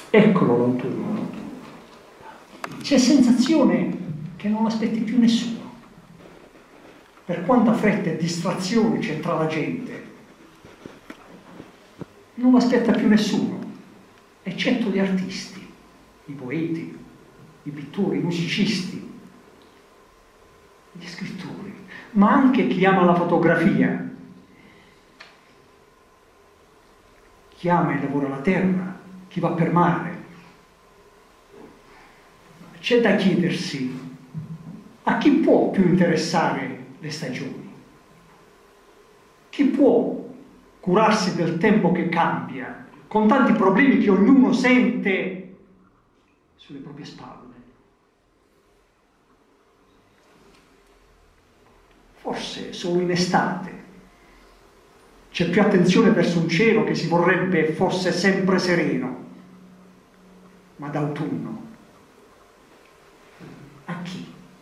Eccolo l'autunno. C'è sensazione che non aspetti più nessuno. Per quanta fretta e distrazione c'è tra la gente, non lo aspetta più nessuno, eccetto gli artisti, i poeti, i pittori, i musicisti, gli scrittori, ma anche chi ama la fotografia, chi ama e lavora la terra, chi va per mare. C'è da chiedersi a chi può più interessare le stagioni, chi può curarsi del tempo che cambia, con tanti problemi che ognuno sente sulle proprie spalle. Forse solo in estate c'è più attenzione verso un cielo che si vorrebbe fosse sempre sereno, ma d'autunno a chi?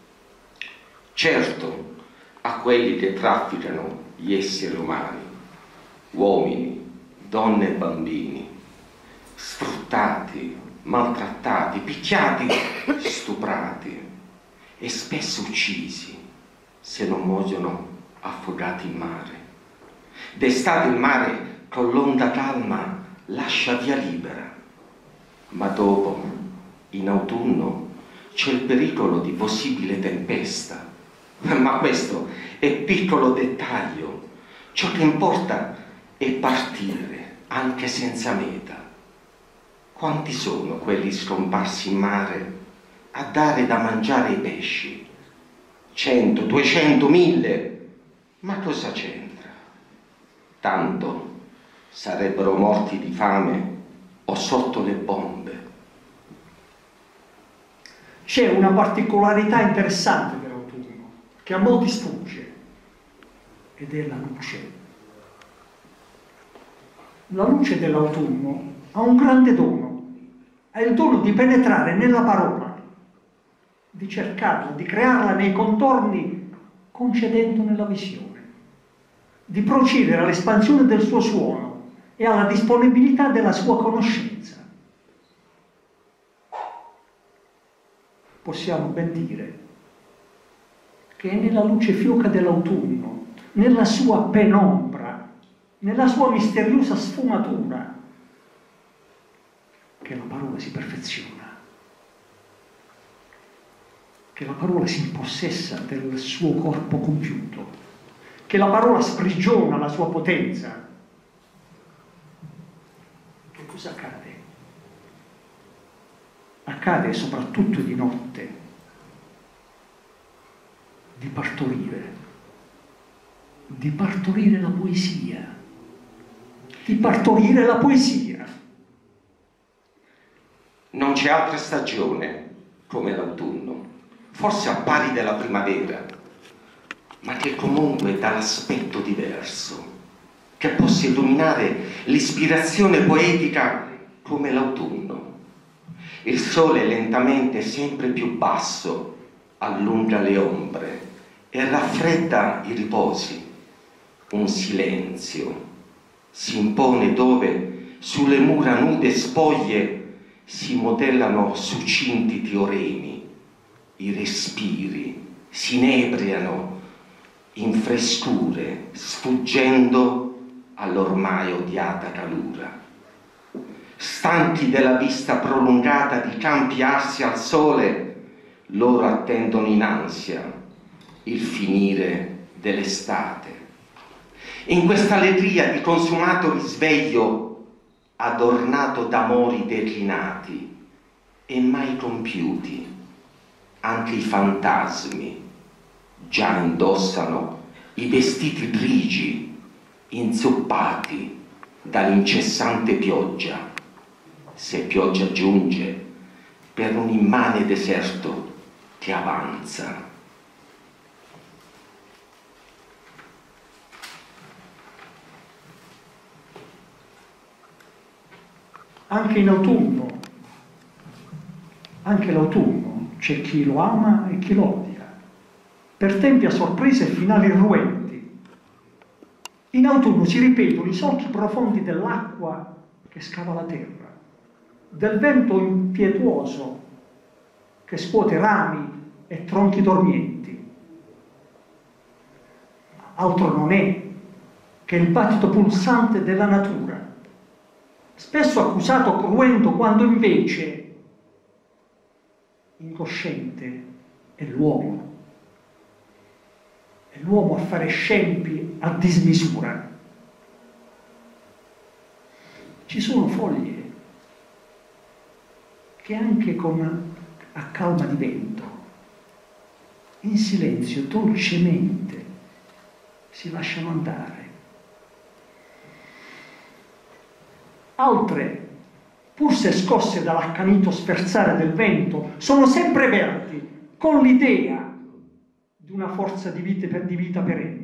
Certo, a quelli che trafficano gli esseri umani, uomini, donne e bambini, sfruttati, maltrattati, picchiati, stuprati e spesso uccisi, se non muoiono affogati in mare. D'estate il mare con l'onda calma lascia via libera, ma dopo, in autunno, c'è il pericolo di possibile tempesta. Ma questo è piccolo dettaglio. Ciò che importa è partire, anche senza meta. Quanti sono quelli scomparsi in mare a dare da mangiare ai pesci? 100, 200, 1000? Ma cosa c'entra? Tanto sarebbero morti di fame o sotto le bombe. C'è una particolarità interessante dell'autunno che a molti sfugge, ed è la luce. La luce dell'autunno ha un grande dono, ha il dono di penetrare nella parola, di cercarla, di crearla nei contorni, concedendone la visione, di procedere all'espansione del suo suono e alla disponibilità della sua conoscenza. Possiamo ben dire che è nella luce fioca dell'autunno, nella sua penombra, nella sua misteriosa sfumatura, che la parola si perfeziona, che la parola si impossessa del suo corpo compiuto, che la parola sprigiona la sua potenza. Che cosa accade? Accade soprattutto di notte di partorire la poesia, di partorire la poesia. Non c'è altra stagione come l'autunno, forse a pari della primavera, ma che comunque dà l'aspetto diverso, che possa illuminare l'ispirazione poetica come l'autunno. Il sole lentamente sempre più basso allunga le ombre e raffredda i riposi. Un silenzio si impone dove sulle mura nude spoglie si modellano succinti teoremi. I respiri si inebriano in frescure, sfuggendo all'ormai odiata calura. Stanchi della vista prolungata di campi arsi al sole, loro attendono in ansia il finire dell'estate. In questa allegria di consumato risveglio, adornato d'amori declinati e mai compiuti, anche i fantasmi già indossano i vestiti grigi, inzuppati dall'incessante pioggia. Se pioggia giunge per un immane deserto che avanza. Anche in autunno, anche l'autunno, c'è chi lo ama e chi lo odia, per tempi a sorprese e finali irruenti. In autunno si ripetono i solchi profondi dell'acqua che scava la terra. del vento impetuoso che scuote rami e tronchi dormienti. Altro non è che il battito pulsante della natura, spesso accusato cruento quando invece incosciente è l'uomo. È l'uomo a fare scempi a dismisura. Ci sono foglie che anche a calma di vento, in silenzio, dolcemente, si lasciano andare. Altre, pur se scosse dall'accanito sferzare del vento, sono sempre verdi, con l'idea di una forza di vita perenne.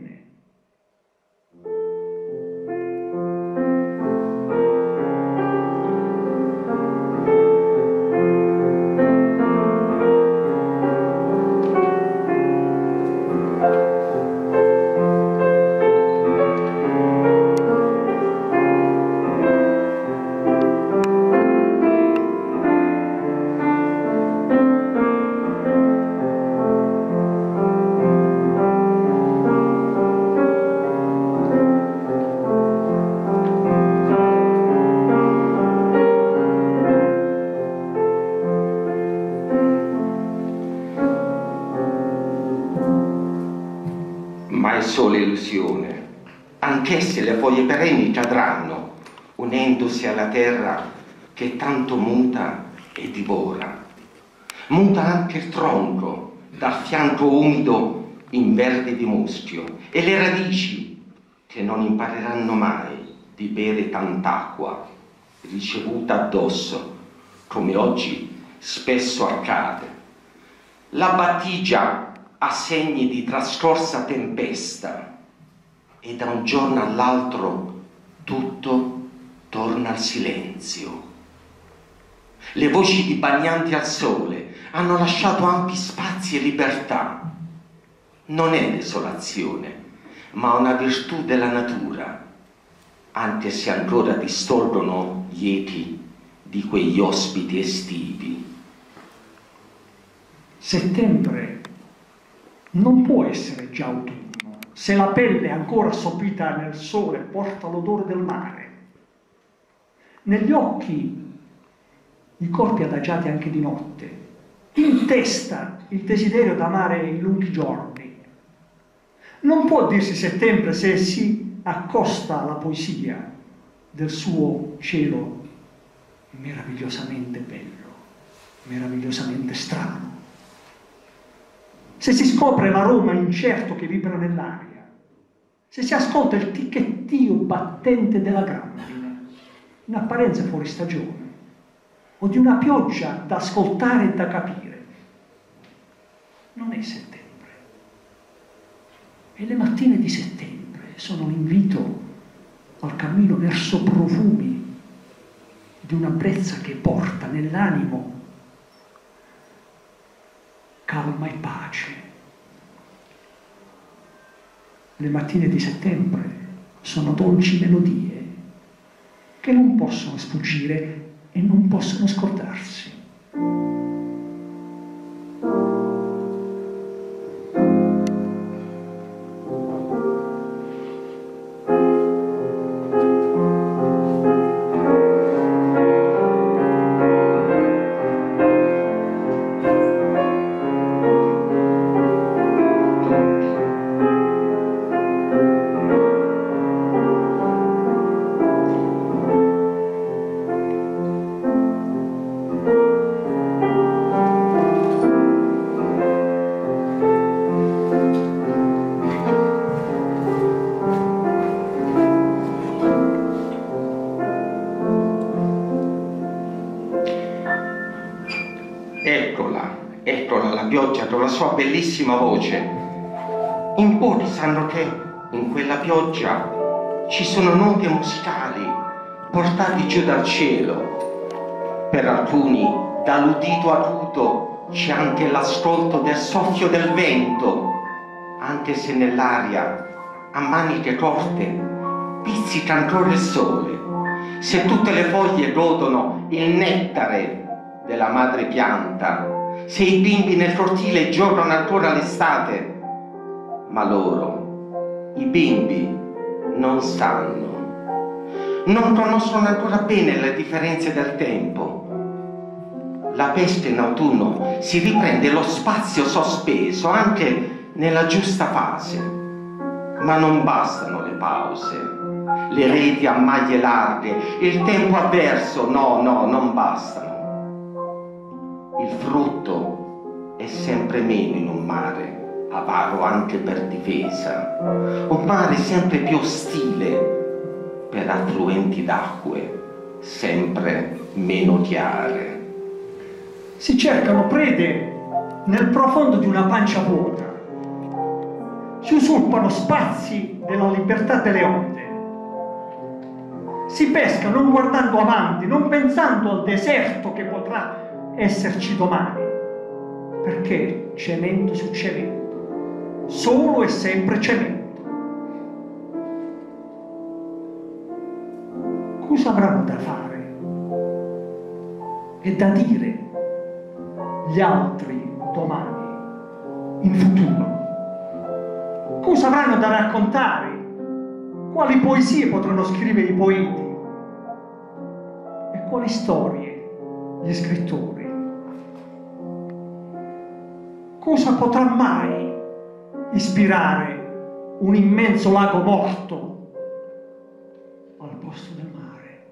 Solo illusione, anch'esse le foglie perenni cadranno, unendosi alla terra che tanto muta e divora. Muta anche il tronco, dal fianco umido in verde di muschio, e le radici che non impareranno mai di bere tant'acqua ricevuta addosso, come oggi spesso accade. La battigia ha segni di trascorsa tempesta e da un giorno all'altro tutto torna al silenzio. Le voci di bagnanti al sole hanno lasciato ampi spazi e libertà. Non è desolazione, ma una virtù della natura, anche se ancora distolgono gli echi di quegli ospiti estivi. Settembre non può essere già autunno, se la pelle ancora assopita nel sole porta l'odore del mare. Negli occhi i corpi adagiati anche di notte, in testa il desiderio d'amare i lunghi giorni. Non può dirsi settembre se si accosta alla poesia del suo cielo meravigliosamente bello, meravigliosamente strano. Se si scopre l'aroma incerto che vibra nell'aria, se si ascolta il ticchettio battente della grandine, in apparenza fuori stagione, o di una pioggia da ascoltare e da capire, non è settembre. E le mattine di settembre sono l'invito al cammino verso profumi di una brezza che porta nell'animo calma e pace. Le mattine di settembre sono dolci melodie che non possono sfuggire e non possono scordarsi. Eccola la pioggia con la sua bellissima voce. In pochi sanno che in quella pioggia ci sono note musicali portate giù dal cielo. Per alcuni, dall'udito acuto, c'è anche l'ascolto del soffio del vento, anche se nell'aria, a maniche corte, pizzica ancora il sole. se tutte le foglie godono il nettare della madre pianta, se i bimbi nel cortile giocano ancora l'estate, ma loro, i bimbi, non sanno, non conoscono ancora bene le differenze del tempo. La pesca in autunno si riprende lo spazio sospeso anche nella giusta fase, ma non bastano le pause, le reti a maglie larghe, il tempo avverso, no, non bastano. Il frutto è sempre meno in un mare, avaro anche per difesa, un mare sempre più ostile per affluenti d'acque sempre meno chiare. Si cercano prede nel profondo di una pancia vuota, si usurpano spazi della libertà delle onde, si pesca non guardando avanti, non pensando al deserto che potrà esserci domani, perché cemento su cemento, solo e sempre cemento. Cosa avranno da fare e da dire gli altri domani, in futuro? Cosa avranno da raccontare? Quali poesie potranno scrivere i poeti? E quali storie gli scrittori? Cosa potrà mai ispirare un immenso lago morto al posto del mare?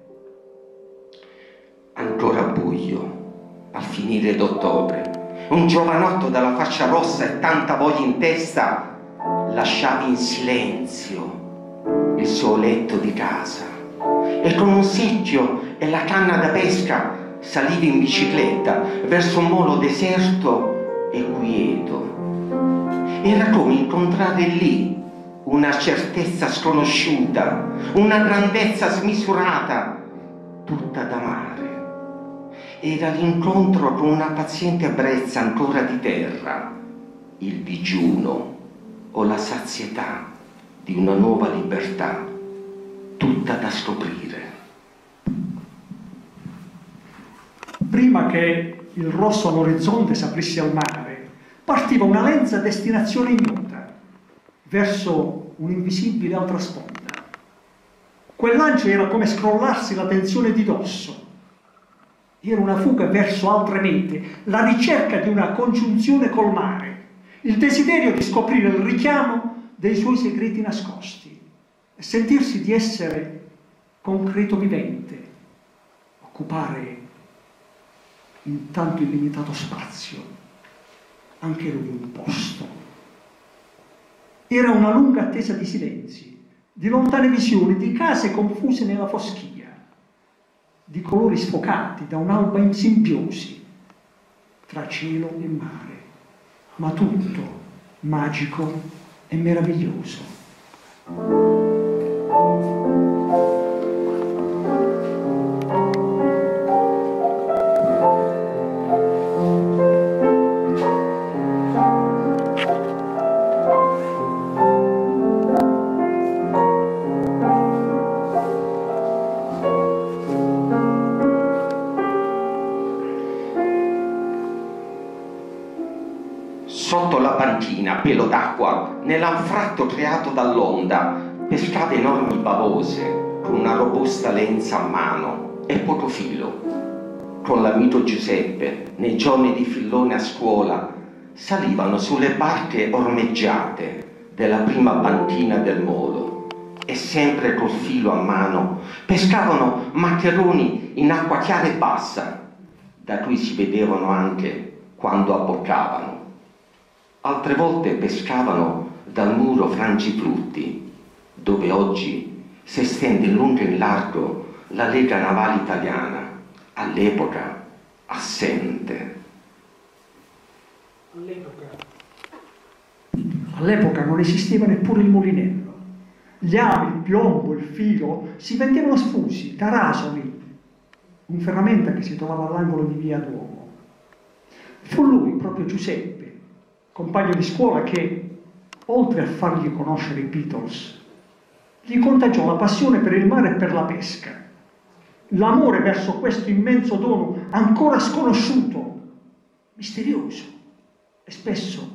Ancora buio al finire d'ottobre, un giovanotto dalla faccia rossa e tanta voglia in testa lasciava in silenzio il suo letto di casa e con un secchio e la canna da pesca saliva in bicicletta verso un molo deserto e quieto. Era come incontrare lì una certezza sconosciuta, una grandezza smisurata, tutta da mare. Era l'incontro con una paziente ebbrezza ancora di terra, il digiuno o la sazietà di una nuova libertà, tutta da scoprire. Prima che il rosso all'orizzonte s'aprisse al mare, partiva una lenza destinazione ignota, verso un'invisibile altra sponda. Quel lancio era come scrollarsi la tensione di dosso. Era una fuga verso altre mete, la ricerca di una congiunzione col mare, il desiderio di scoprire il richiamo dei suoi segreti nascosti e sentirsi di essere concreto vivente, occupare in tanto illimitato spazio anche lui un posto. Era una lunga attesa di silenzi, di lontane visioni, di case confuse nella foschia, di colori sfocati da un'alba in simbiosi tra cielo e mare, ma tutto magico e meraviglioso. Sotto la banchina, a pelo d'acqua, nell'anfratto creato dall'onda, pescava enormi bavose con una robusta lenza a mano e poco filo. Con l'amico Giuseppe, nei giorni di fillone a scuola, salivano sulle barche ormeggiate della prima banchina del molo e sempre col filo a mano pescavano maccheroni in acqua chiara e bassa, da cui si vedevano anche quando abboccavano. Altre volte pescavano dal muro Frangiflutti, dove oggi si estende in lungo e in largo la Lega Navale Italiana, all'epoca assente. All'epoca non esisteva neppure il mulinello. Gli avi, il piombo, il filo si vendevano sfusi da Rasoli, un ferramenta che si trovava all'angolo di via Duomo. Fu lui, proprio Giuseppe, compagno di scuola, che, oltre a fargli conoscere i Beatles, gli contagiò la passione per il mare e per la pesca. l'amore verso questo immenso dono ancora sconosciuto, misterioso e spesso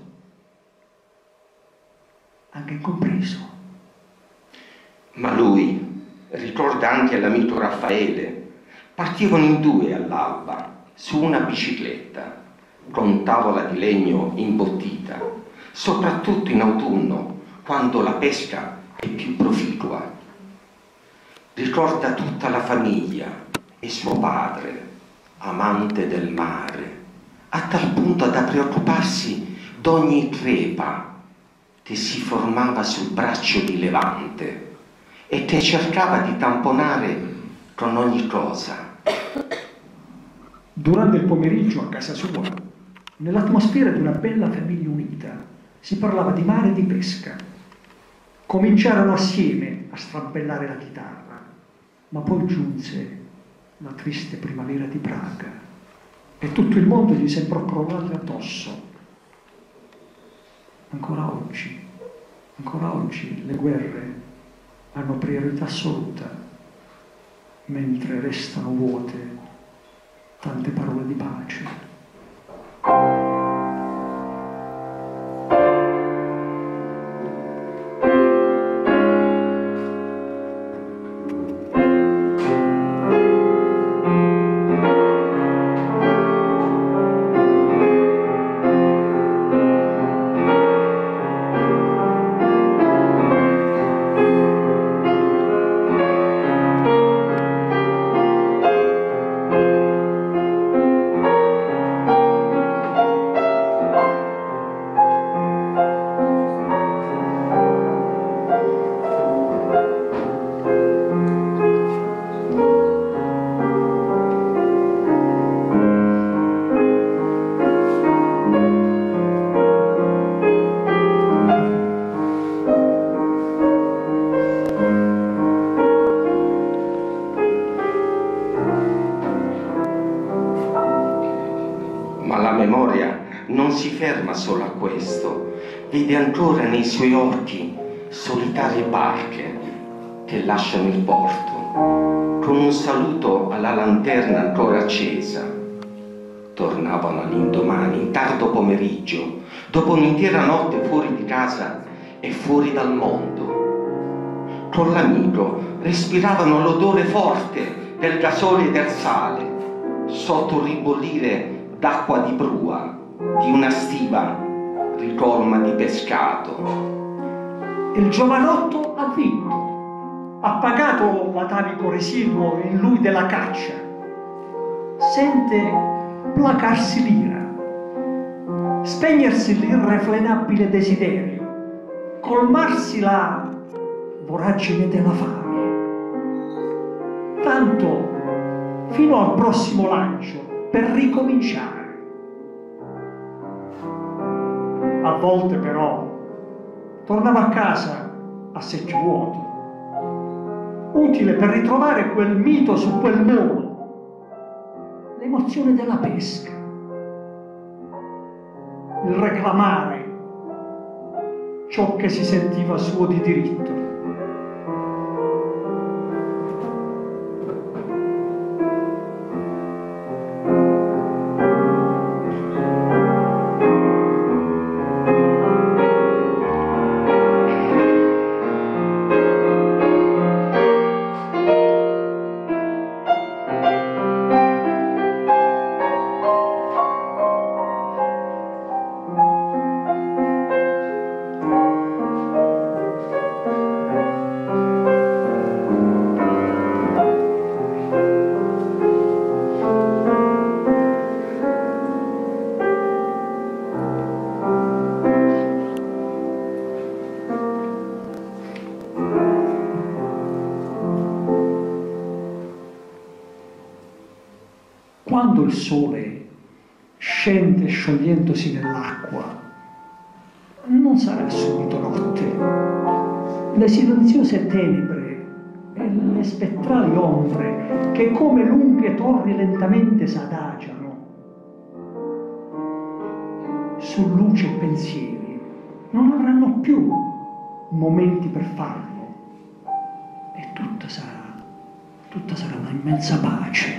anche incompreso. Ma lui ricorda anche l'amico Raffaele. Partivano in due all'alba su una bicicletta con tavola di legno imbottita, soprattutto in autunno, quando la pesca è più proficua. Ricorda tutta la famiglia e suo padre, amante del mare, a tal punto da preoccuparsi d'ogni crepa che si formava sul braccio di Levante e che cercava di tamponare con ogni cosa. Durante il pomeriggio a casa sua, nell'atmosfera di una bella famiglia unita, si parlava di mare e di pesca. Cominciarono assieme a strabellare la chitarra, ma poi giunse la triste primavera di Praga e tutto il mondo gli sembrò crollato addosso. Ancora oggi le guerre hanno priorità assoluta, mentre restano vuote tante parole di pace. Solo a questo, vede ancora nei suoi occhi solitarie barche che lasciano il porto, con un saluto alla lanterna ancora accesa. Tornavano all'indomani, in tardo pomeriggio, dopo un'intera notte fuori di casa e fuori dal mondo. Con l'amico respiravano l'odore forte del gasolio e del sale, sotto il ribollire d'acqua di prua di una stiva ricolma di pescato. Il giovanotto ha vinto, ha pagato l'atavico residuo in lui della caccia, sente placarsi l'ira, spegnersi l'irrefrenabile desiderio, colmarsi la voragine della fame, tanto fino al prossimo lancio per ricominciare. A volte però tornava a casa a secchio vuoto, utile per ritrovare quel mito su quel molo, l'emozione della pesca, il reclamare ciò che si sentiva suo di diritto. Quando il sole scende sciogliendosi nell'acqua, non sarà subito notte. Le silenziose tenebre e le spettrali ombre che come lunghe torri lentamente s'adagiano su luce e pensieri non avranno più momenti per farlo e tutto tutta sarà una immensa pace.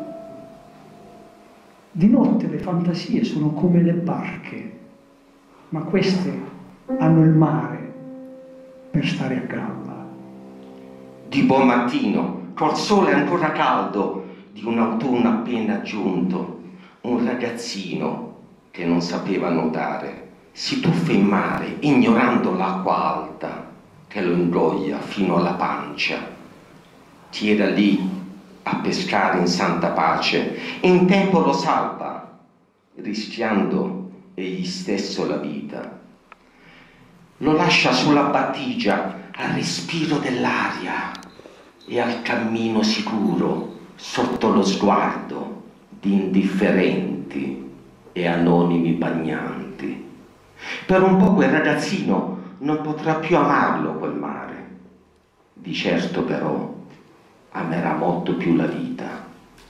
Di notte le fantasie sono come le barche, ma queste hanno il mare per stare a galla. Di buon mattino, col sole ancora caldo, di un autunno appena giunto, un ragazzino che non sapeva nuotare si tuffa in mare ignorando l'acqua alta che lo ingoia fino alla pancia. Tira lì a pescare in santa pace, in tempo lo salva, rischiando egli stesso la vita. Lo lascia sulla battigia al respiro dell'aria e al cammino sicuro sotto lo sguardo di indifferenti e anonimi bagnanti. Per un po' quel ragazzino non potrà più amarlo quel mare, di certo però amerà molto più la vita.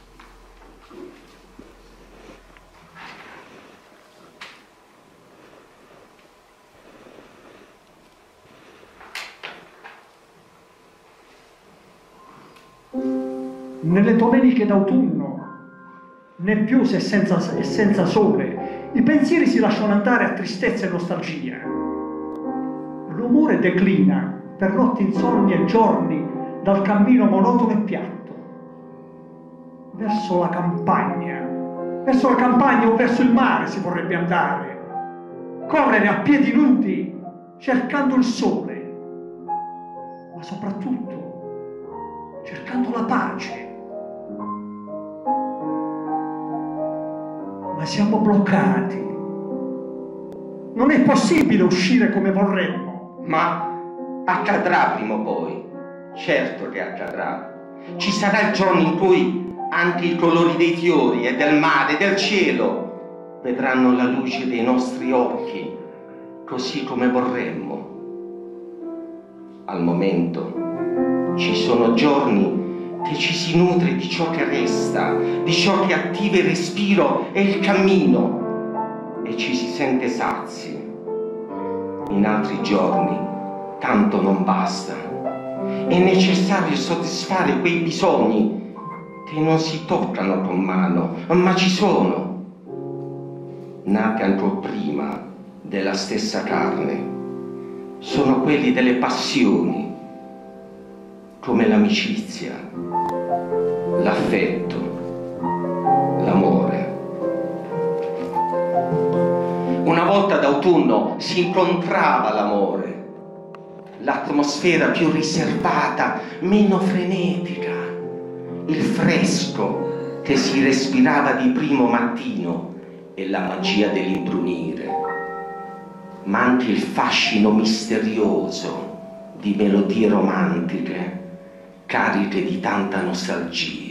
Nelle domeniche d'autunno, nebbiose e senza sole, i pensieri si lasciano andare a tristezza e nostalgia. L'umore declina per notti insonni e giorni dal cammino monotono e piatto. Verso la campagna o verso il mare si vorrebbe andare, correre a piedi nudi cercando il sole, ma soprattutto cercando la pace. Ma siamo bloccati. Non è possibile uscire come vorremmo. Ma accadrà prima o poi, certo che accadrà. Ci sarà il giorno in cui anche i colori dei fiori e del mare, del cielo, vedranno la luce dei nostri occhi, così come vorremmo. Al momento ci sono giorni che ci si nutre di ciò che resta, di ciò che attiva il respiro e il cammino, e ci si sente sazi. In altri giorni tanto non basta. È necessario soddisfare quei bisogni che non si toccano con mano, ma ci sono, nati ancora prima della stessa carne. Sono quelli delle passioni, come l'amicizia, l'affetto, l'amore. Una volta d'autunno si incontrava l'amore, l'atmosfera più riservata, meno frenetica, il fresco che si respirava di primo mattino e la magia dell'imbrunire, ma anche il fascino misterioso di melodie romantiche cariche di tanta nostalgia.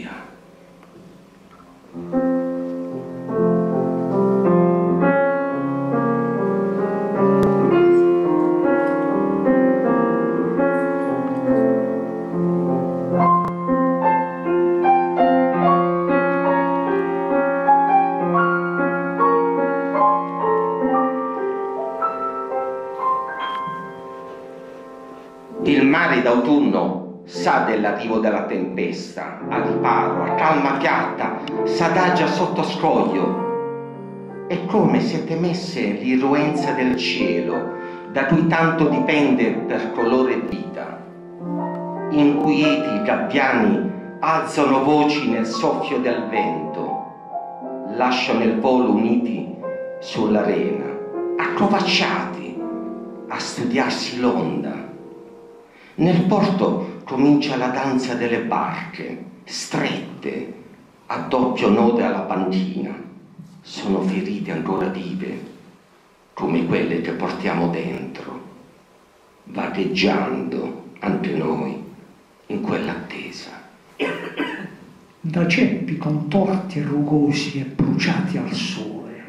Il mare d'autunno sa dell'arrivo della tempesta, a riparo, a calma piatta, s'adagia sotto scoglio. È come se temesse l'irruenza del cielo, da cui tanto dipende per colore e vita. Inquieti i gabbiani alzano voci nel soffio del vento, lasciano il volo uniti sull'arena, accovacciati a studiarsi l'onda. Nel porto comincia la danza delle barche, strette, a doppio nodo alla panchina. Sono ferite ancora vive, come quelle che portiamo dentro, vagheggiando anche noi in quell'attesa. Da ceppi contorti e rugosi e bruciati al sole,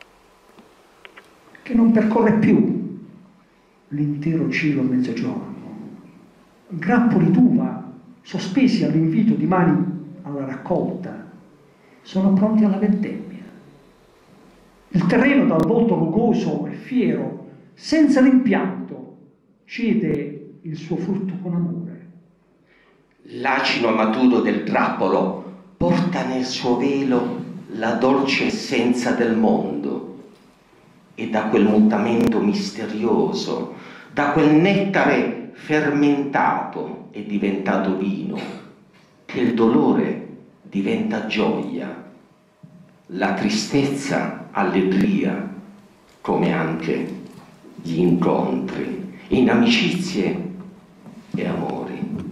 che non percorre più l'intero cielo a mezzogiorno. Grappoli d'uva sospesi all'invito di mani alla raccolta sono pronti alla vendemmia. Il terreno dal volto rugoso e fiero, senza rimpianto, cede il suo frutto con amore. L'acino maturo del grappolo porta nel suo velo la dolce essenza del mondo, e da quel mutamento misterioso, da quel nettare fermentato e diventato vino, che il dolore diventa gioia, la tristezza allegria, come anche gli incontri in amicizie e amori.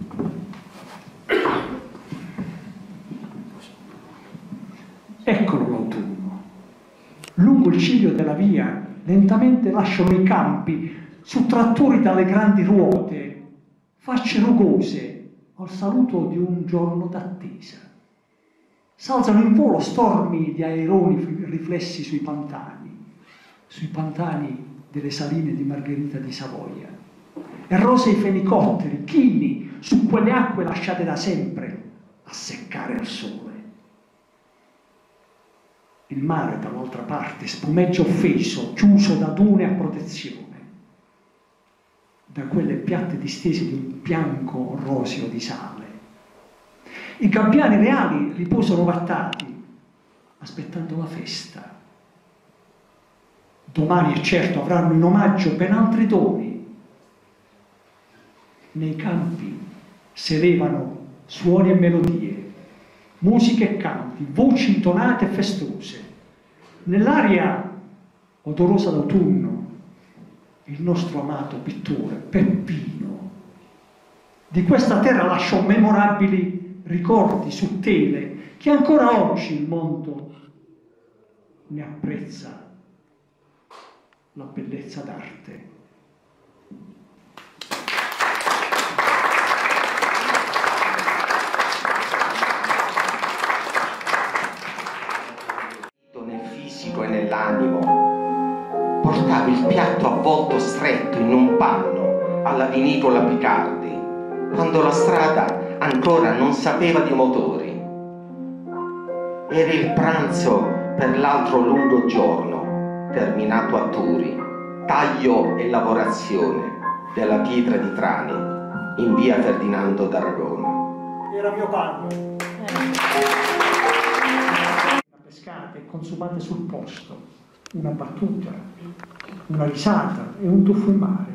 Eccolo l'autunno. Lungo il ciglio della via lentamente lasciano i campi, su trattori dalle grandi ruote, facce rugose al saluto di un giorno d'attesa. S'alzano in volo stormi di aironi riflessi sui pantani delle saline di Margherita di Savoia, e rosei fenicotteri chini su quelle acque lasciate da sempre a seccare al sole. Il mare dall'altra parte spumeggia offeso, chiuso da dune a protezione, da quelle piatte distese di un bianco roseo di sale. I gabbiani reali riposano vattati, aspettando la festa. Domani è certo avranno in omaggio ben altri doni. Nei campi si elevano suoni e melodie, musiche e canti, voci intonate e festose. Nell'aria odorosa d'autunno, il nostro amato pittore Peppino di questa terra lasciò memorabili ricordi su tele che ancora oggi il mondo ne apprezza la bellezza d'arte. Nel fisico e nell'animo portava il piatto avvolto stretto in un panno alla vinicola Picardi, quando la strada ancora non sapeva di motori. Era il pranzo per l'altro lungo giorno, terminato a Turi, taglio e lavorazione della pietra di Trani in via Ferdinando d'Aragona. Era mio padre. Pescate e consumate sul posto, una battuta, una risata e un tuffo in mare.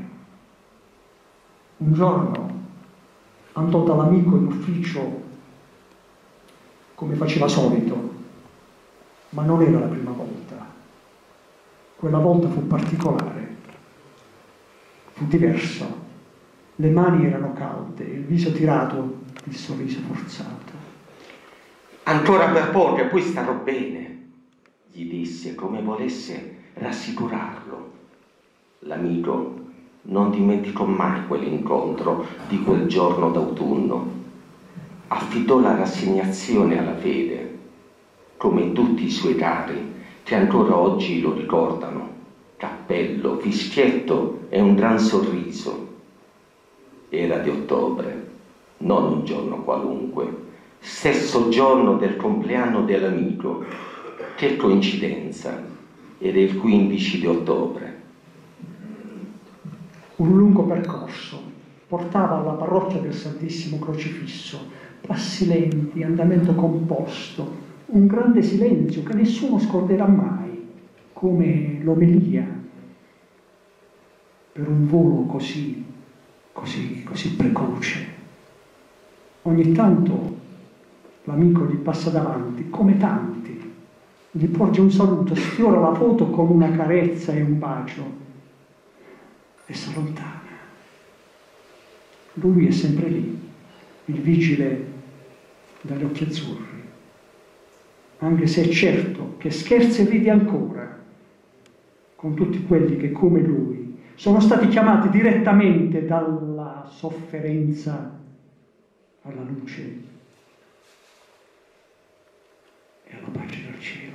Un giorno andò dall'amico in ufficio come faceva solito, ma non era la prima volta. Quella volta fu particolare, fu diversa. Le mani erano calde, il viso tirato, il sorriso forzato. Ancora per poco e poi starò bene, gli disse come volesse rassicurarlo. L'amico non dimenticò mai quell'incontro di quel giorno d'autunno. Affidò la rassegnazione alla fede, come tutti i suoi cari che ancora oggi lo ricordano. Cappello, fischietto e un gran sorriso. Era di ottobre, non un giorno qualunque, stesso giorno del compleanno dell'amico. Che coincidenza, era il 15 di ottobre. Un lungo percorso portava alla parrocchia del Santissimo Crocifisso, passi lenti, andamento composto, un grande silenzio che nessuno scorderà mai, come l'omelia, per un volo così precoce. Ogni tanto l'amico gli passa davanti, come tanti, gli porge un saluto, sfiora la foto con una carezza e un bacio e si allontana. Lui è sempre lì, il vigile dagli occhi azzurri, anche se è certo che scherza e ride ancora con tutti quelli che, come lui, sono stati chiamati direttamente dalla sofferenza alla luce e alla pace del cielo.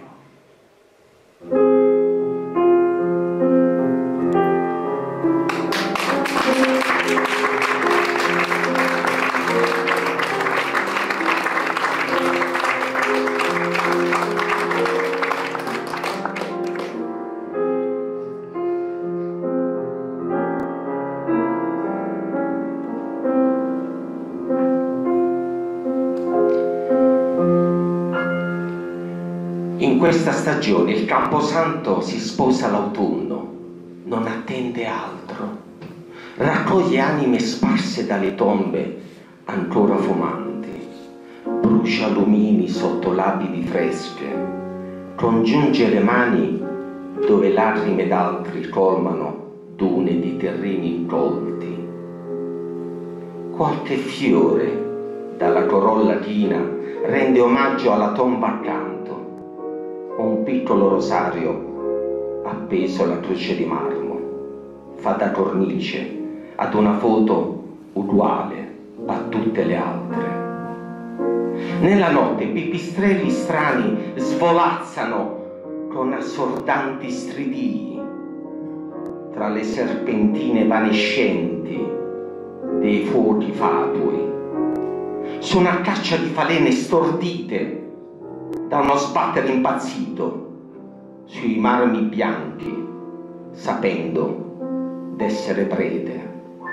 In questa stagione il camposanto si sposa l'autunno, non attende altro. Raccoglie anime sparse dalle tombe ancora fumanti, brucia lumini sotto lapidi fresche, congiunge le mani dove lacrime d'altri colmano dune di terreni incolti. Qualche fiore dalla corolla china rende omaggio alla tomba accanto. Un piccolo rosario appeso alla croce di marmo fa da cornice ad una foto uguale a tutte le altre. Nella notte pipistrelli strani svolazzano con assordanti stridii tra le serpentine evanescenti dei fuochi fatui. Sono a caccia di falene stordite da uno sbattere impazzito sui marmi bianchi, sapendo d'essere prede.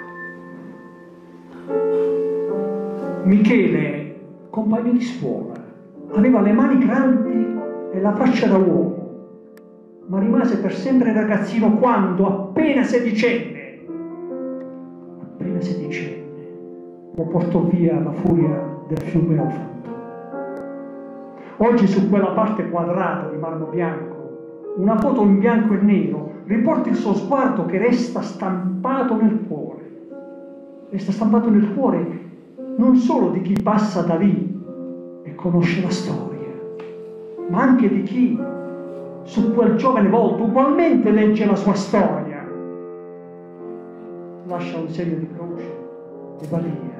Michele, compagno di scuola, aveva le mani grandi e la faccia da uomo, ma rimase per sempre ragazzino quando, appena sedicenne, lo portò via la furia del fiume Ofanto. Oggi su quella parte quadrata di marmo bianco, una foto in bianco e nero riporta il suo sguardo che resta stampato nel cuore. Resta stampato nel cuore non solo di chi passa da lì e conosce la storia, ma anche di chi su quel giovane volto ugualmente legge la sua storia. Lascia un segno di croce e va via.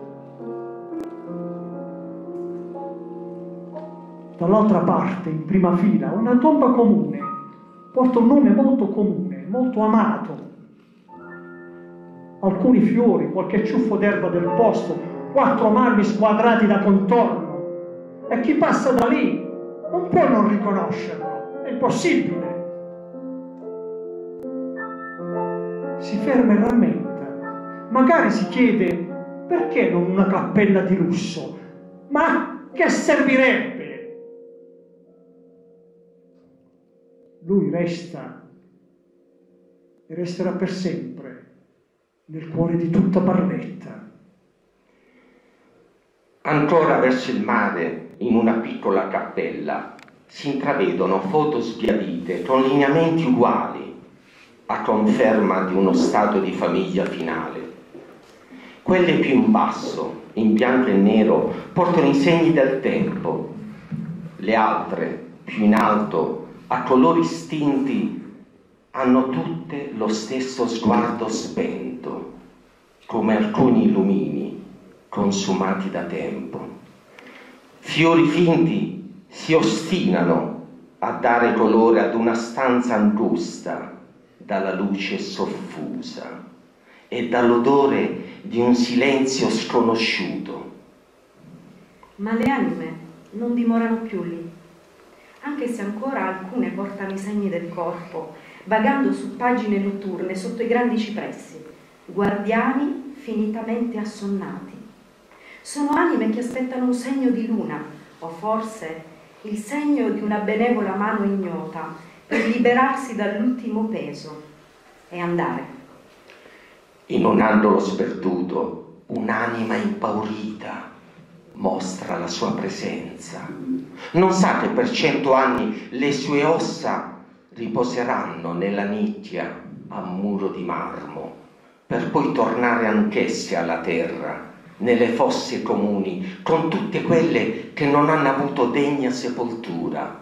Dall'altra parte, in prima fila, una tomba comune porta un nome molto comune, molto amato. Alcuni fiori, qualche ciuffo d'erba del posto, 4 marmi squadrati da contorno. E chi passa da lì non può non riconoscerlo, è impossibile. Si ferma e rammenta. Magari si chiede perché non una cappella di lusso? Ma che servirebbe? Lui resta e resterà per sempre nel cuore di tutta Barletta. Ancora verso il mare, in una piccola cappella, si intravedono foto sbiadite con lineamenti uguali, a conferma di uno stato di famiglia finale. Quelle più in basso, in bianco e nero, portano i segni del tempo. Le altre, più in alto, a colori stinti, hanno tutte lo stesso sguardo spento, come alcuni lumini consumati da tempo. Fiori finti si ostinano a dare colore ad una stanza angusta dalla luce soffusa e dall'odore di un silenzio sconosciuto. Ma le anime non dimorano più lì, anche se ancora alcune portano i segni del corpo, vagando su pagine notturne sotto i grandi cipressi, guardiani finitamente assonnati. Sono anime che aspettano un segno di luna, o forse il segno di una benevola mano ignota, per liberarsi dall'ultimo peso e andare. In un angolo sperduto, un'anima impaurita mostra la sua presenza. Non sa che per 100 anni le sue ossa riposeranno nella nicchia a muro di marmo, per poi tornare anch'esse alla terra, nelle fosse comuni, con tutte quelle che non hanno avuto degna sepoltura.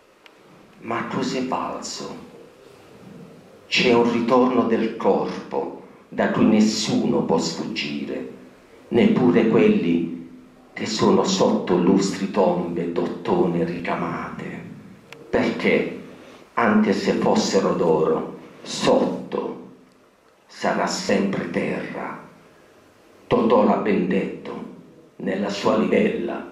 Ma cos'è valso? C'è un ritorno del corpo da cui nessuno può sfuggire, neppure quelli che sono sotto lustri tombe d'ottone ricamate, perché anche se fossero d'oro, sotto sarà sempre terra. Totò l'ha ben detto nella sua livella.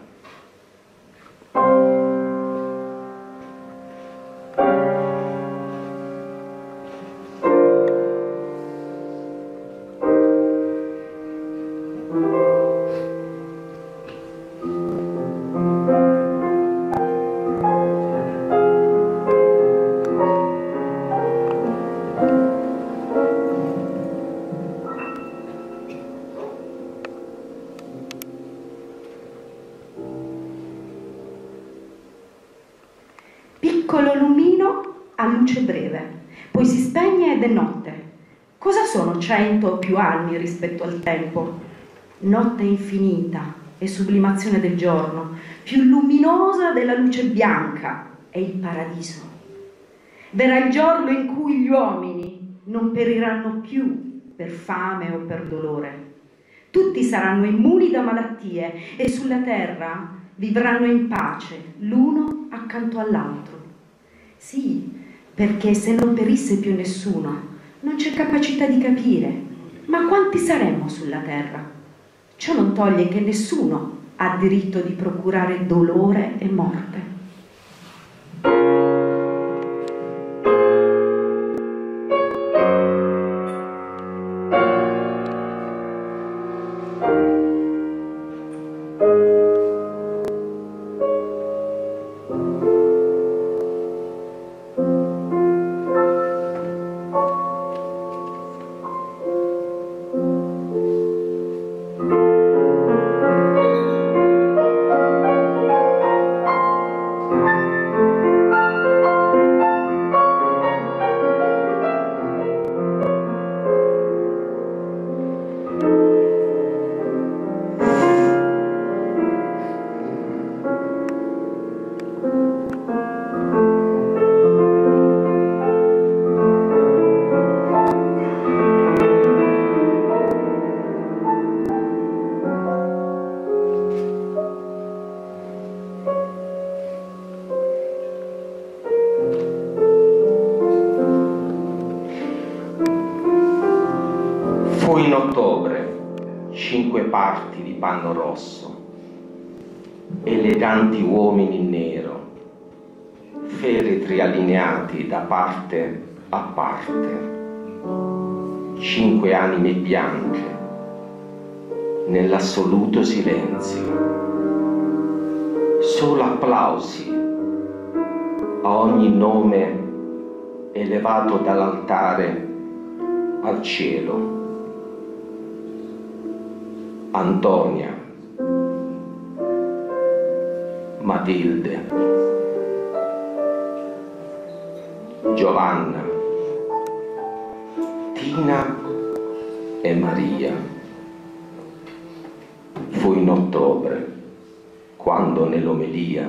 piccolo lumino a luce breve, poi si spegne ed è notte. Cosa sono 100 più anni rispetto al tempo? Notte infinita e sublimazione del giorno, più luminosa della luce bianca, è il paradiso. Verrà il giorno in cui gli uomini non periranno più per fame o per dolore. Tutti saranno immuni da malattie e sulla terra vivranno in pace l'uno accanto all'altro. Sì, perché se non perisse più nessuno, non c'è capacità di capire. Ma quanti saremmo sulla terra? Ciò non toglie che nessuno ha diritto di procurare dolore e morte. Fu in ottobre, 5 parti di panno rosso, eleganti uomini in nero, feretri allineati da parte a parte, 5 anime bianche, nell'assoluto silenzio. Solo applausi a ogni nome elevato dall'altare al cielo. Antonia, Matilde, Giovanna, Tina e Maria. Fu in ottobre, quando nell'omelia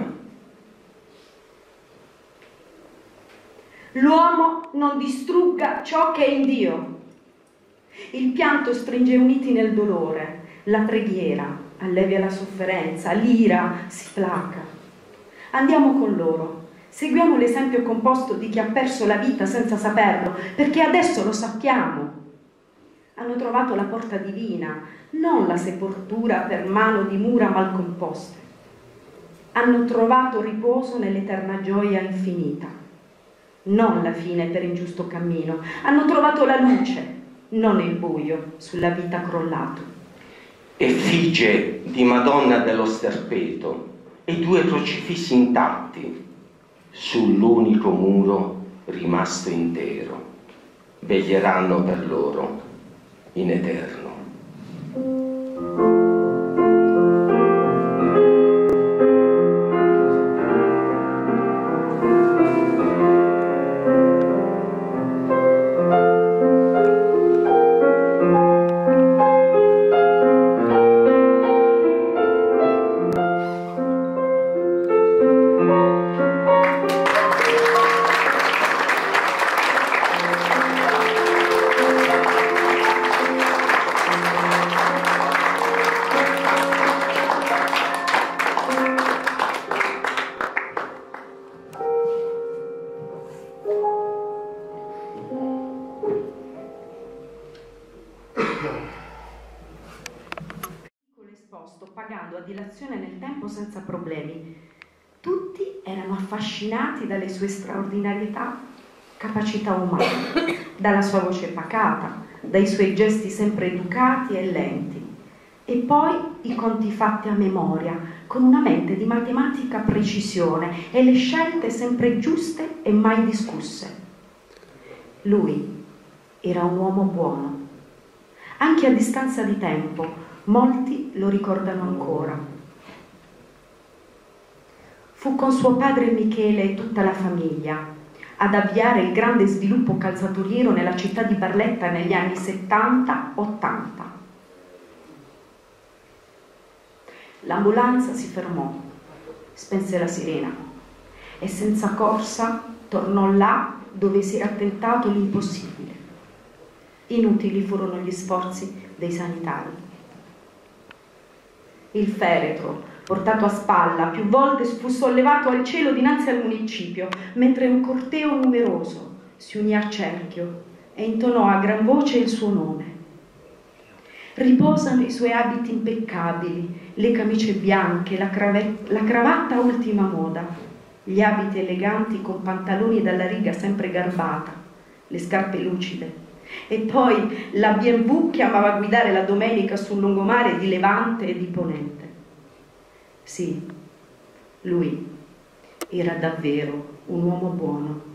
l'uomo non distrugga ciò che è in Dio. Il pianto stringe uniti nel dolore, la preghiera allevia la sofferenza, l'ira si placa. Andiamo con loro, seguiamo l'esempio composto di chi ha perso la vita senza saperlo, perché adesso lo sappiamo. Hanno trovato la porta divina, non la sepoltura per mano di mura mal composte. Hanno trovato riposo nell'eterna gioia infinita, non la fine per ingiusto cammino. Hanno trovato la luce, non il buio sulla vita crollato. Effigie di Madonna dello Sterpeto e 2 crocifissi intatti sull'unico muro rimasto intero veglieranno per loro in eterno. Pagando a dilazione nel tempo senza problemi. Tutti erano affascinati dalle sue straordinarietà, capacità umane, dalla sua voce pacata, dai suoi gesti sempre educati e lenti. E poi i conti fatti a memoria, con una mente di matematica precisione e le scelte sempre giuste e mai discusse. Lui era un uomo buono. Anche a distanza di tempo, molti lo ricordano ancora. Fu con suo padre Michele e tutta la famiglia ad avviare il grande sviluppo calzaturiero nella città di Barletta negli anni 70-80. L'ambulanza si fermò, spense la sirena e senza corsa tornò là dove si era tentato l'impossibile. Inutili furono gli sforzi dei sanitari. Il feretro, portato a spalla, più volte fu sollevato al cielo dinanzi al municipio, mentre un corteo numeroso si unì al cerchio e intonò a gran voce il suo nome. Riposano i suoi abiti impeccabili, le camicie bianche, la cravatta ultima moda, gli abiti eleganti con pantaloni dalla riga sempre garbata, le scarpe lucide, e poi la BMW che amava guidare la domenica sul lungomare di Levante e di Ponente. Sì, lui era davvero un uomo buono.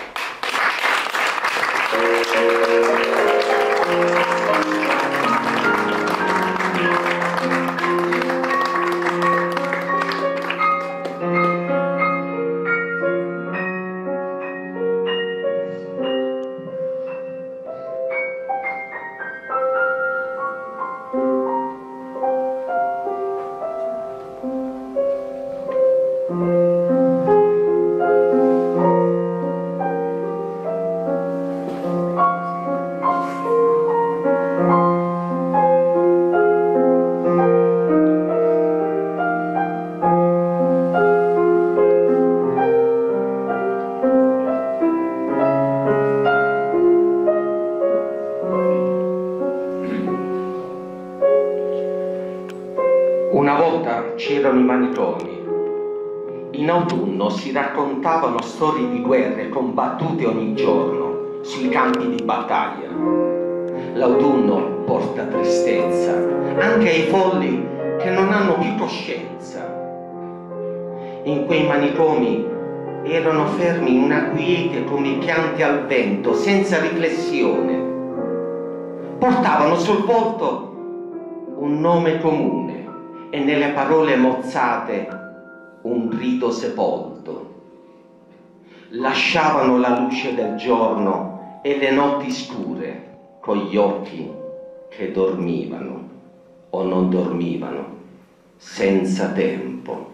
Una volta c'erano i manitomi. In autunno si raccontavano storie di guerre combattute ogni giorno sui campi di battaglia. L'autunno porta tristezza anche ai folli che non hanno più coscienza. In quei manicomi erano fermi in una quiete come i pianti al vento, senza riflessione. Portavano sul volto un nome comune e nelle parole mozzate un grido sepolto. Lasciavano la luce del giorno e le notti scure con gli occhi che dormivano o non dormivano, senza tempo.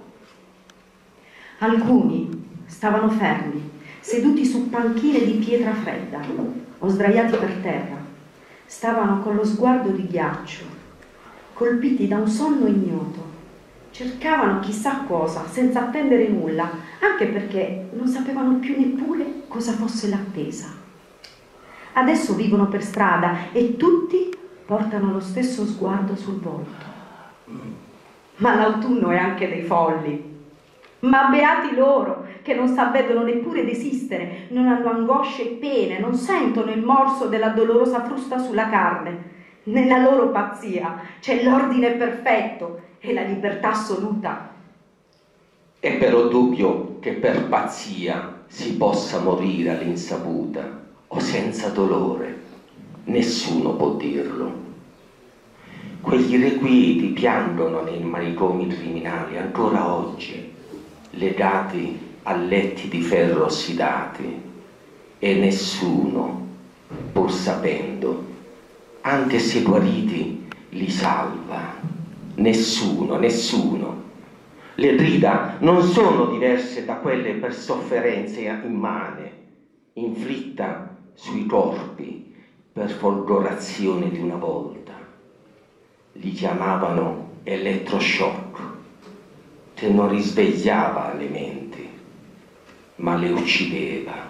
Alcuni stavano fermi, seduti su panchine di pietra fredda o sdraiati per terra. Stavano con lo sguardo di ghiaccio, colpiti da un sonno ignoto. Cercavano chissà cosa, senza attendere nulla, anche perché non sapevano più neppure cosa fosse l'attesa. Adesso vivono per strada e tutti portano lo stesso sguardo sul volto. Ma l'autunno è anche dei folli. Ma beati loro, che non s'avvedono neppure d'esistere, non hanno angosce e pene, non sentono il morso della dolorosa frusta sulla carne. Nella loro pazzia c'è l'ordine perfetto e la libertà assoluta. È però dubbio che per pazzia si possa morire all'insaputa o senza dolore. Nessuno può dirlo. Quegli irrequieti piangono nei manicomi criminali ancora oggi, legati a letti di ferro ossidati, e nessuno, pur sapendo, anche se guariti, li salva. Nessuno. Le grida non sono diverse da quelle per sofferenze immane, inflitta sui corpi per folgorazione di una volta. Li chiamavano elettroshock, che non risvegliava le menti, ma le uccideva.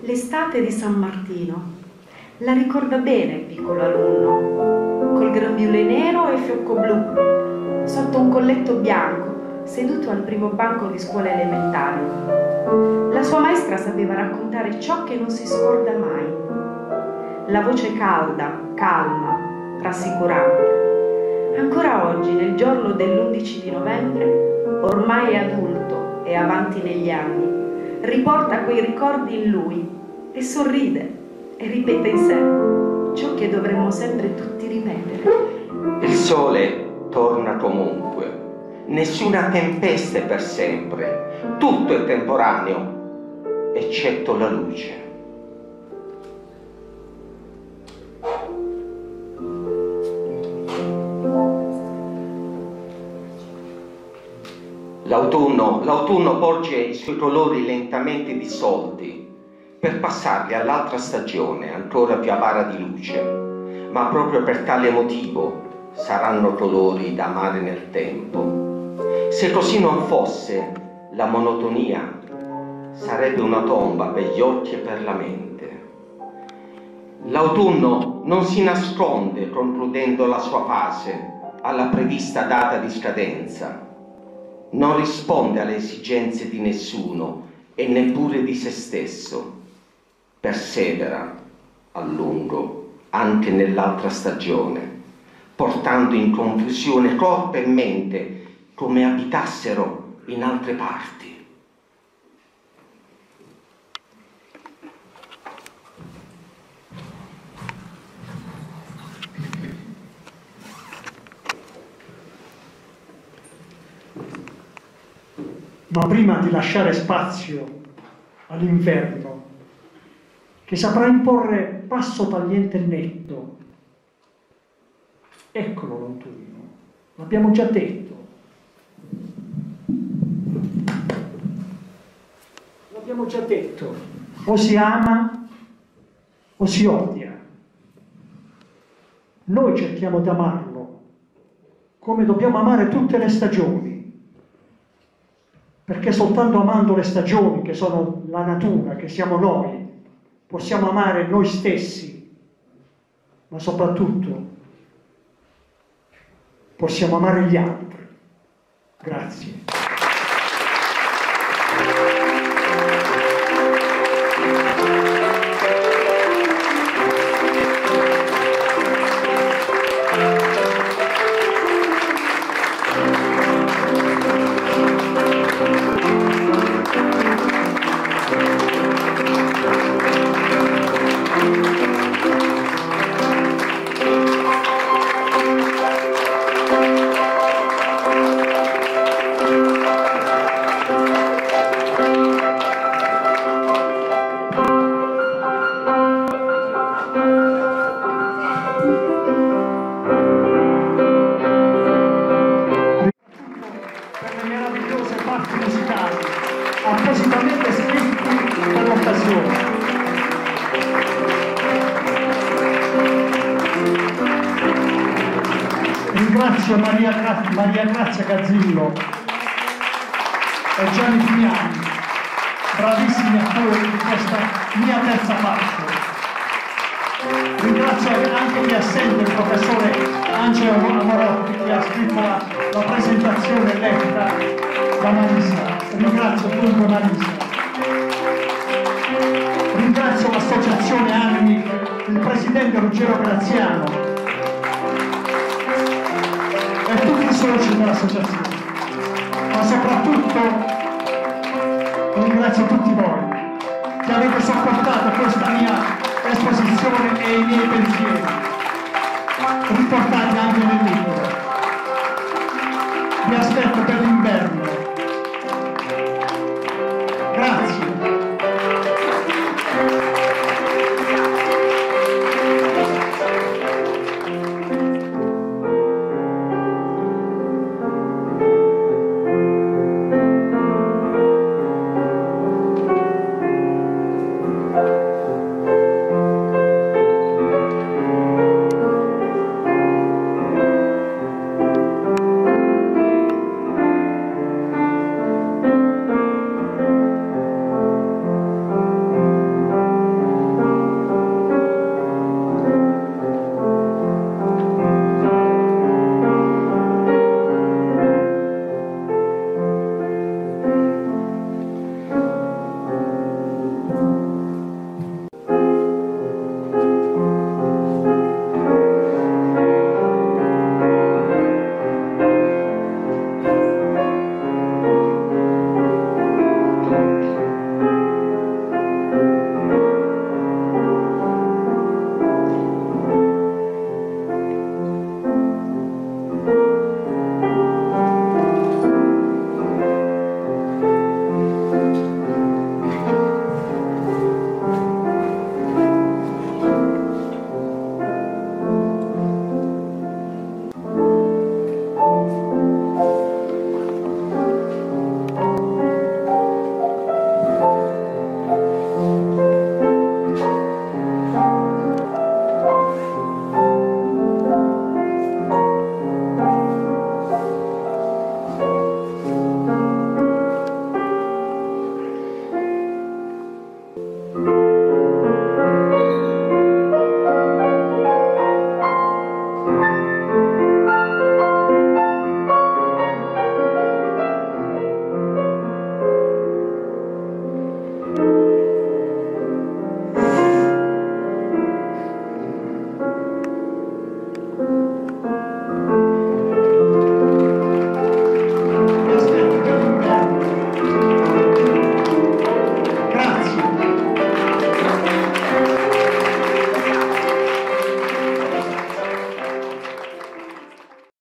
L'estate di San Martino. La ricorda bene il piccolo alunno, col grembiule nero e fiocco blu, sotto un colletto bianco, seduto al primo banco di scuola elementare. La sua maestra sapeva raccontare ciò che non si scorda mai. La voce calda, calma, rassicurante. Ancora oggi, nel giorno dell'11 di novembre, ormai adulto e avanti negli anni, riporta quei ricordi in lui e sorride e ripete in sé ciò che dovremmo sempre tutti ripetere. Il sole torna comunque, nessuna tempesta è per sempre, tutto è temporaneo, eccetto la luce. L'autunno porge i suoi colori lentamente dissolti per passarli all'altra stagione, ancora più avara di luce, ma proprio per tale motivo saranno colori da amare nel tempo. Se così non fosse, la monotonia sarebbe una tomba per gli occhi e per la mente. L'autunno non si nasconde concludendo la sua fase alla prevista data di scadenza. Non risponde alle esigenze di nessuno e neppure di se stesso. Persevera a lungo anche nell'altra stagione, portando in confusione corpo e mente come abitassero in altre parti. Ma prima di lasciare spazio all'inverno, che saprà imporre passo tagliente e netto, eccolo l'autunno, l'abbiamo già detto. L'abbiamo già detto, o si ama o si odia. Noi cerchiamo di amarlo, come dobbiamo amare tutte le stagioni. Perché soltanto amando le stagioni, che sono la natura, che siamo noi, possiamo amare noi stessi, ma soprattutto possiamo amare gli altri. Grazie. Appositamente scritti per l'occasione. Ringrazio Maria Grazia Gazzillo e Gianni Finiani, bravissimi attori di questa mia terza parte. Ringrazio anche chi è assente, il professore Angelo Amorotti, che ha scritto la presentazione letta da Marisa. Ringrazio dunque Marisa. Ringrazio l'associazione Animi, il presidente Ruggero Graziano e tutti i soci dell'associazione. Ma soprattutto ringrazio tutti voi che avete sopportato questa mia esposizione e i miei pensieri, riportati anche nel libro. Vi aspetto per l'inverno. Grazie.